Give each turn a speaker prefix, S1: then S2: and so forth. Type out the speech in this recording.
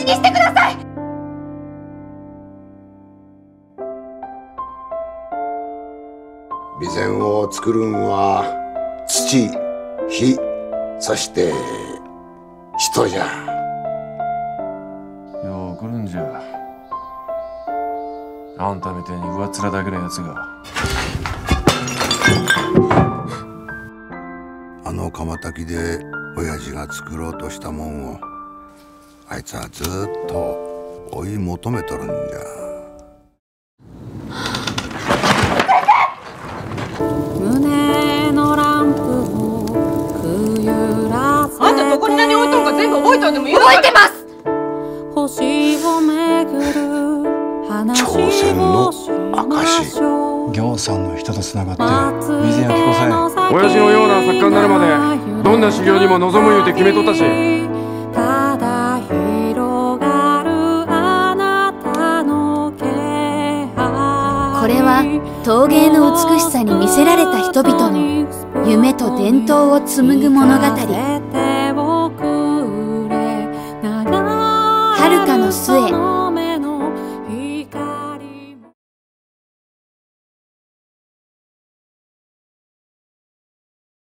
S1: にしてください。
S2: 備前を作るんは土、火、そして人じゃ。
S3: よう来るんじゃ。あんたみたいに上っ面だけのやつが。
S2: あの釜炊きで親父が作ろうとしたもんをあいつはずっと追い求めとるんじゃ。
S4: 胸のランプをくゆらせて、
S1: あんたどこに何置いとんか全部覚えとんでもいい。覚えてます。
S4: 星をめぐる話をしましょう。
S5: 行さんの人とつながって備前焼きこさ
S3: 親父のような作家になるまでどんな修行にも望む言うて決めとったし。
S4: ただ広がるあなたの気配。
S6: これは陶芸の美しさに魅せられた人々の夢と伝統を紡ぐ物語。